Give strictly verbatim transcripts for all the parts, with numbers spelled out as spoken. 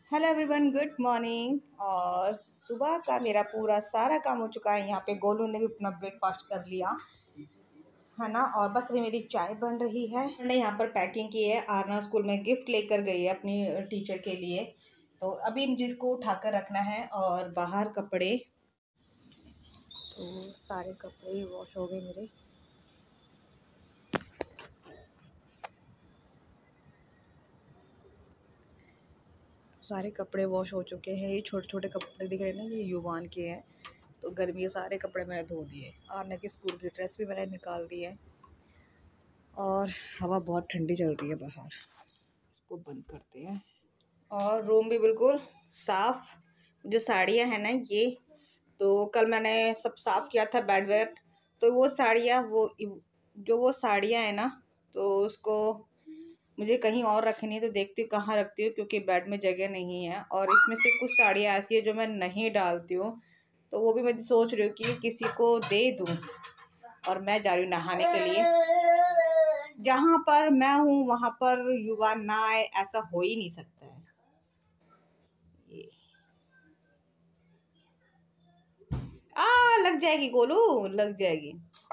Hello everyone, good morning. और सुबह का मेरा पूरा सारा काम हो चुका है। यहाँ पे गोलू ने भी अपना ब्रेकफास्ट कर लिया है ना। और बस अभी मेरी चाय बन रही है। मैंने यहाँ पर पैकिंग की है। आरना स्कूल में गिफ्ट लेकर गई है अपनी टीचर के लिए, तो अभी मुझे इसको उठाकर रखना है। और बाहर कपड़े, तो सारे कपड़े वॉश हो गए मेरे। सारे कपड़े वॉश हो चुके हैं। ये छोटे छोटे कपड़े दिख रहे हैं ना, ये युवान के हैं। तो गर्मी के सारे कपड़े मैंने धो दिए। आरना की स्कूल की ड्रेस भी मैंने निकाल दी है। और हवा बहुत ठंडी चल रही है बाहर, इसको बंद करते हैं। और रूम भी बिल्कुल साफ़। जो साड़ियाँ हैं ना, ये तो कल मैंने सब साफ़ किया था बेड वेड। तो वो साड़ियाँ वो जो वो साड़ियाँ हैं ना, तो उसको मुझे कहीं और रखनी है। तो देखती हूँ कहाँ रखती हूँ, क्योंकि बेड में जगह नहीं है। और इसमें से कुछ साड़ियाँ ऐसी है जो मैं नहीं डालती हूँ, तो वो भी मैं सोच रही हूँ कि किसी को दे दूँ। और मैं जा रही हूँ नहाने के लिए। जहाँ पर मैं हूँ वहाँ पर युवा ना आए, ऐसा हो ही नहीं सकता है। ये आ लग जाएगी गोलू, लग जाएगी।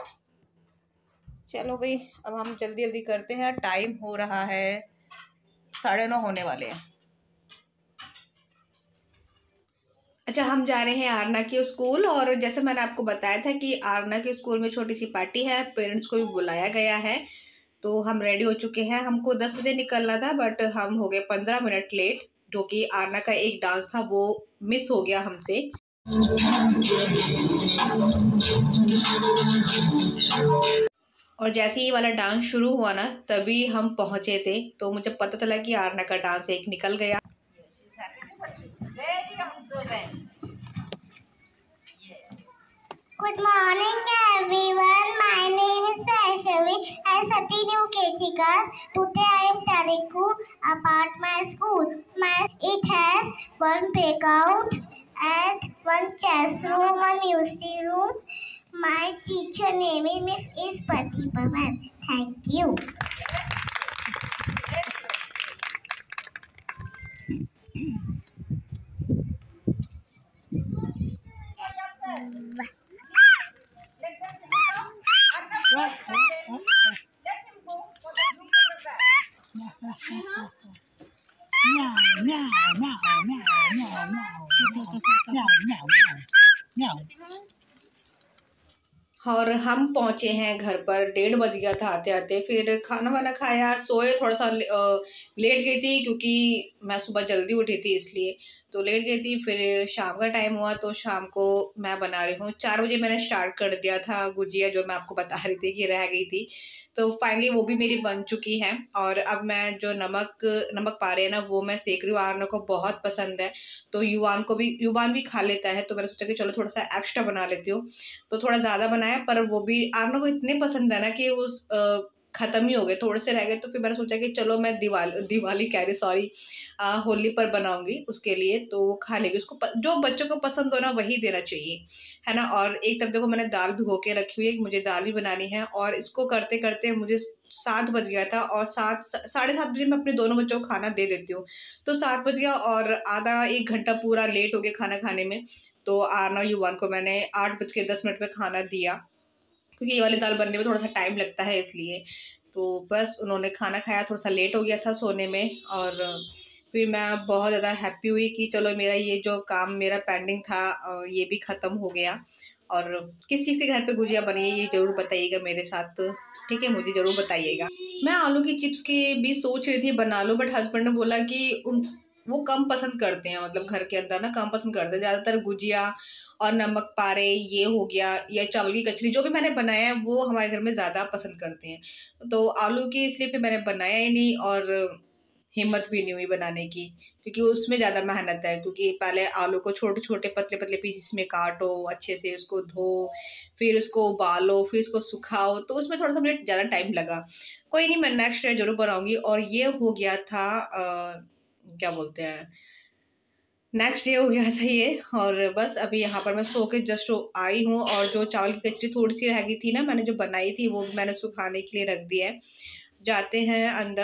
चलो भाई, अब हम जल्दी जल्दी करते हैं। टाइम हो रहा है साढ़े नौ होने वाले हैं। अच्छा, हम जा रहे हैं आरना के स्कूल। और जैसे मैंने आपको बताया था कि आरना के स्कूल में छोटी सी पार्टी है, पेरेंट्स को भी बुलाया गया है। तो हम रेडी हो चुके हैं। हमको दस बजे निकलना था, बट हम हो गए पंद्रह मिनट लेट, जो कि आरना का एक डांस था वो मिस हो गया हमसे। और जैसे ही वाला डांस शुरू हुआ ना, तभी हम पहुंचे थे। तो मुझे पता चला कि आरना का डांस एक निकल गया। Good morning, everyone. My name is Vaishnavi. I study in U K G class. Today I am telling you about my school. My it has one playground and one chess room, one music room. My teacher name is Miss is Pratibha ma'am. Thank you. और हम पहुंचे हैं घर पर, डेढ़ बज गया था आते आते। फिर खाना वाना खाया, सोए। थोड़ा सा लेट गई थी क्योंकि मैं सुबह जल्दी उठी थी, इसलिए तो लेट गई थी। फिर शाम का टाइम हुआ, तो शाम को मैं बना रही हूँ। चार बजे मैंने स्टार्ट कर दिया था गुजिया, जो मैं आपको बता रही थी कि रह गई थी। तो फाइनली वो भी मेरी बन चुकी है। और अब मैं जो नमक नमक पा रहे हैं ना, वो मैं सेक रही हूँ। आरना को बहुत पसंद है, तो युवान को भी युवान भी खा लेता है। तो मैंने सोचा कि चलो थोड़ा सा एक्स्ट्रा बना लेती हूँ। तो थोड़ा ज़्यादा बनाया, पर वो भी आरना को इतने पसंद है ना कि वो ख़त्म ही हो गए, थोड़े से रह गए। तो फिर मैंने सोचा कि चलो मैं दिवाली दिवाली कह रही सॉरी होली पर बनाऊंगी उसके लिए, तो वो खा लेगी। उसको प, जो बच्चों को पसंद हो ना वही देना चाहिए, है ना। और एक तरफ देखो मैंने दाल भिगो के रखी हुई है, मुझे दाल भी बनानी है। और इसको करते करते मुझे सात बज गया था। और सात साढ़े सात बजे मैं अपने दोनों बच्चों को खाना दे देती हूँ। तो सात बज गया और आधा एक घंटा पूरा लेट हो गया खाना खाने में। तो आरना युवान को मैंने आठ बज के दस मिनट में खाना दिया, क्योंकि ये वाली दाल बनने में थोड़ा सा टाइम लगता है, इसलिए। तो बस उन्होंने खाना खाया, थोड़ा सा लेट हो गया था सोने में। और फिर मैं बहुत ज़्यादा हैप्पी हुई कि चलो मेरा ये जो काम मेरा पेंडिंग था ये भी ख़त्म हो गया। और किस किस के घर पे गुजिया बनी है ये ज़रूर बताइएगा मेरे साथ, ठीक है, मुझे ज़रूर बताइएगा। मैं आलू की चिप्स की भी सोच रही थी बना लूँ, बट हस्बैंड ने बोला कि उन वो कम पसंद करते हैं, मतलब घर के अंदर ना कम पसंद करते हैं ज़्यादातर। गुजिया और नमक पारे ये हो गया, या चावल की कचरी, जो भी मैंने बनाया है वो हमारे घर में ज़्यादा पसंद करते हैं। तो आलू की इसलिए फिर मैंने बनाया ही नहीं, और हिम्मत भी नहीं हुई बनाने की, क्योंकि उसमें ज़्यादा मेहनत है। क्योंकि पहले आलू को छोटे छोटे पतले पतले पीसेस में काटो, अच्छे से उसको धो, फिर उसको उबालो, फिर उसको सुखाओ, तो उसमें थोड़ा सा मुझे ज़्यादा टाइम लगा। कोई नहीं, मैं नेक्स्ट डे जरूर बनाऊँगी। और ये हो गया था आ, क्या बोलते हैं, नेक्स्ट डे हो गया था ये। और बस अभी यहाँ पर मैं सो के जस्ट आई हूँ। और जो चावल की कचरी थोड़ी सी रह गई थी ना, मैंने जो बनाई थी वो भी मैंने सुखाने के लिए रख दिया है। जाते हैं अंदर।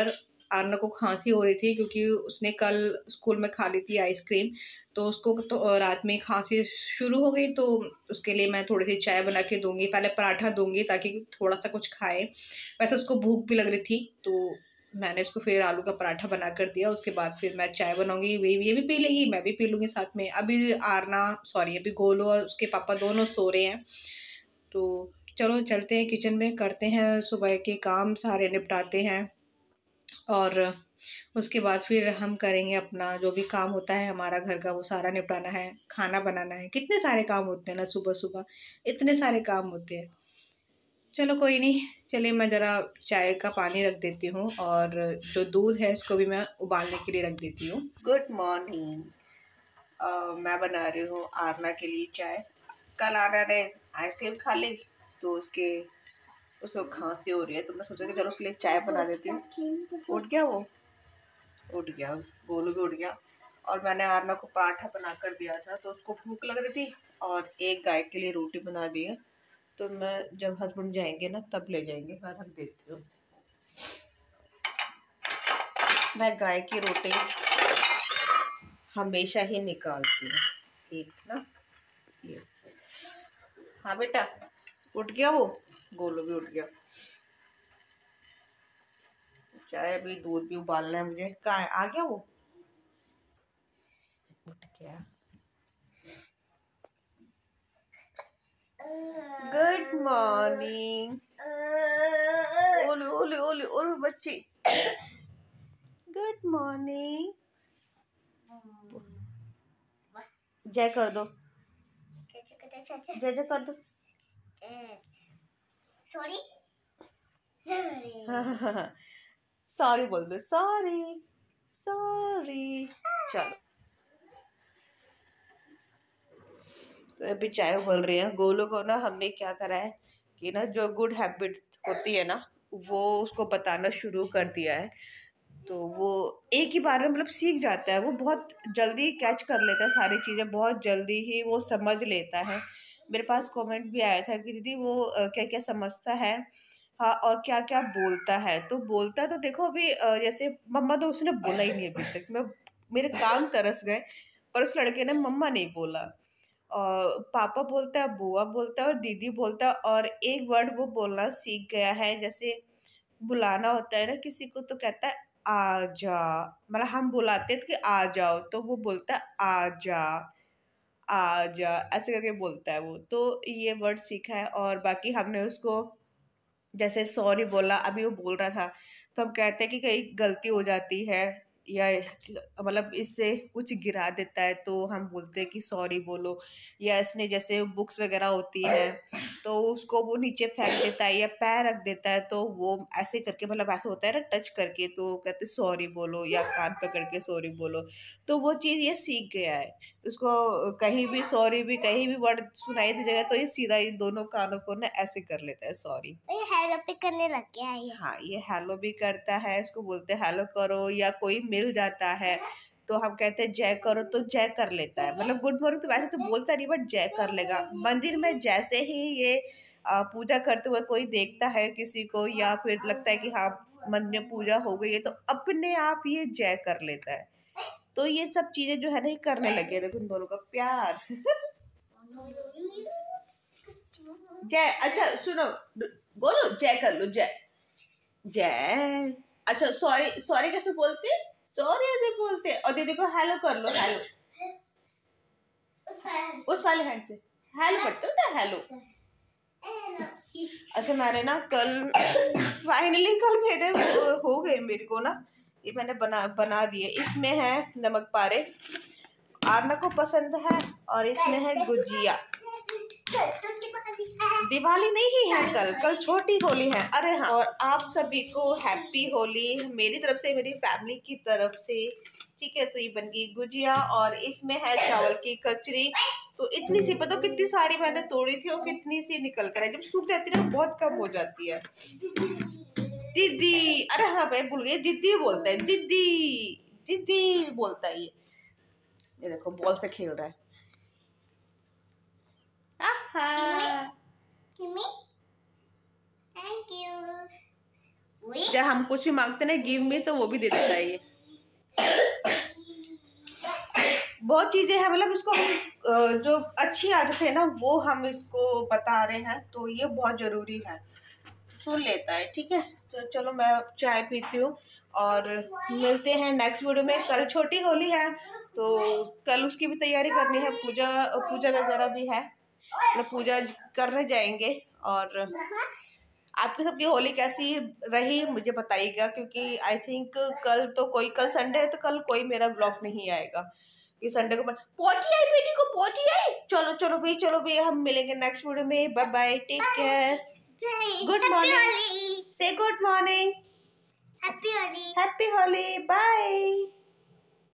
आरना को खांसी हो रही थी क्योंकि उसने कल स्कूल में खा ली थी आइसक्रीम, तो उसको तो रात में खांसी शुरू हो गई। तो उसके लिए मैं थोड़ी सी चाय बना के दूंगी, पहले पराठा दूंगी ताकि थोड़ा सा कुछ खाए। वैसे उसको भूख भी लग रही थी तो मैंने इसको फिर आलू का पराठा बना कर दिया। उसके बाद फिर मैं चाय बनाऊंगी, वे ये भी पी लेगी, मैं भी पी लूँगी साथ में। अभी आरना सॉरी अभी गोलू और उसके पापा दोनों सो रहे हैं। तो चलो चलते हैं किचन में, करते हैं सुबह के काम सारे निपटाते हैं और उसके बाद फिर हम करेंगे अपना जो भी काम होता है हमारा घर का, वो सारा निपटाना है, खाना बनाना है। कितने सारे काम होते हैं ना, सुबह सुबह इतने सारे काम होते हैं। चलो कोई नहीं, चलिए मैं ज़रा चाय का पानी रख देती हूँ और जो दूध है इसको भी मैं उबालने के लिए रख देती हूँ। Good morning. मैं बना रही हूँ आरना के लिए चाय। कल आरना ने आइसक्रीम खा ली तो उसके उसको खांसी हो रही है, तो मैं सोचा कि चलो उसके लिए चाय बना देती हूँ। उठ गया वो उठ गया गोलू भी उठ गया। और मैंने आरना को पराठा बना कर दिया था तो उसको भूख लग रही थी और एक गाय के लिए रोटी बना दी है। तो मैं जब हस्बैंड जाएंगे ना तब ले जाएंगे, मैं रख देती हूँ। मैं गाय की रोटी हमेशा ही निकालती हूँ। एक ना ये, हाँ बेटा उठ गया वो, गोलू भी उठ गया। चाय अभी दूध भी उबालना है मुझे। कहाँ आ गया वो, उठ गया। Good morning. ओले ओले ओले ओले बच्ची, गुड मॉर्निंग। जय कर दो, जय जय कर दो। सॉरी सॉरी बोल दो, सॉरी सॉरी। चलो तो अभी चाय उबल रही है। गोलू को ना हमने क्या करा है कि ना जो गुड हैबिट होती है ना वो उसको बताना शुरू कर दिया है। तो वो एक ही बार में मतलब सीख जाता है, वो बहुत जल्दी कैच कर लेता है सारी चीज़ें, बहुत जल्दी ही वो समझ लेता है। मेरे पास कमेंट भी आया था कि दीदी वो क्या क्या समझता है, हाँ और क्या क्या बोलता है। तो बोलता तो देखो अभी अ, जैसे मम्मा तो उसने बोला ही नहीं अभी तक, मैं मेरे कान तरस गए, पर उस लड़के ने मम्मा नहीं बोला। और पापा बोलता है, बुआ बोलता है और दीदी बोलता है। और एक वर्ड वो बोलना सीख गया है, जैसे बुलाना होता है ना किसी को तो कहता है आ जा, मतलब हम बुलाते हैं कि आ जाओ तो वो बोलता है आ जा आ जा, ऐसे करके बोलता है वो। तो ये वर्ड सीखा है। और बाकी हमने उसको जैसे सॉरी बोला, अभी वो बोल रहा था तो हम कहते हैं कि कहीं गलती हो जाती है या मतलब इससे कुछ गिरा देता है तो हम बोलते हैं कि सॉरी बोलो। या इसने जैसे बुक्स वगैरह होती है तो उसको वो नीचे फेंक देता है या पैर रख देता है तो वो ऐसे करके मतलब ऐसा होता है ना टच करके, तो कहते सॉरी बोलो या कान पकड़ के सॉरी बोलो। तो वो चीज़ ये सीख गया है, उसको कहीं भी सॉरी भी कहीं भी वर्ड सुनाई दी जगह तो ये सीधा ये दोनों कानों को ना ऐसे कर लेता है सॉरी। ये हेलो भी करने लग गया है ये। हाँ ये हेलो भी करता है, इसको बोलते हैं हेलो करो। या कोई मिल जाता है तो हम कहते हैं जय करो तो जय कर लेता है, मतलब गुड मॉर्निंग तो वैसे तो बोलता नहीं बट जय कर लेगा। मंदिर में जैसे ही ये अ, पूजा करते हुए कोई देखता है किसी को या फिर लगता है कि हाँ मंदिर में पूजा हो गई है तो अपने आप ये जय कर लेता है। तो ये सब चीजें जो है ना ये करने लगे हैं। देखो इन दोनों का प्यार। जय, अच्छा सुनो, बोलो जय कर लो, जय जय। अच्छा सॉरी, सॉरी कैसे बोलते, सॉरी ऐसे बोलते। और दीदी को हेलो कर लो, हेलो उस वाले हैंड से हेलो करते हो ना, हेलो। अच्छा मैंने ना कल फाइनली कल मेरे हो गए, मेरे को ना ये मैंने बना बना दिए। इसमें है नमक पारे, आरना को पसंद है, और इसमें है गुजिया। दिवाली नहीं है कल, कल छोटी होली है। अरे हाँ, और आप सभी को हैप्पी होली मेरी तरफ से, मेरी फैमिली की तरफ से। ठीक है, तो ये बन गई गुजिया और इसमें है चावल की कचरी। तो इतनी सी, पता कितनी सारी मैंने तोड़ी थी और कितनी सी निकल कर है, जब सूख जाती है ना बहुत कम हो जाती है। दीदी, अरे हाँ मैं भूल गई, दीदी बोलता है, दीदी दीदी बोलता है ये। ये देखो बॉल से खेल रहा है। Kimmy, thank you. जब हम कुछ भी मांगते ना गिव मी, तो वो भी दे देता है ये। बहुत चीजें हैं, मतलब इसको हम जो अच्छी आदत है ना वो हम इसको बता रहे हैं, तो ये बहुत जरूरी है, सुन लेता है। ठीक है, तो चलो मैं चाय पीती हूँ और मिलते हैं नेक्स्ट वीडियो में। कल छोटी होली है, तो कल उसकी भी तैयारी करनी है, पूजा पूजा वगैरह भी है, मतलब पूजा करने जाएंगे। और आपकी सबकी होली कैसी रही मुझे बताइएगा, क्योंकि आई थिंक कल तो कोई कल संडे है, तो कल कोई मेरा ब्लॉग नहीं आएगा, ये संडे को। पोटी आई बेटी को, पोटी आई। चलो चलो भाई, चलो भाई, हम मिलेंगे नेक्स्ट वीडियो में। Bye bye, take care, good morning, say good morning, happy Holi, happy Holi, bye.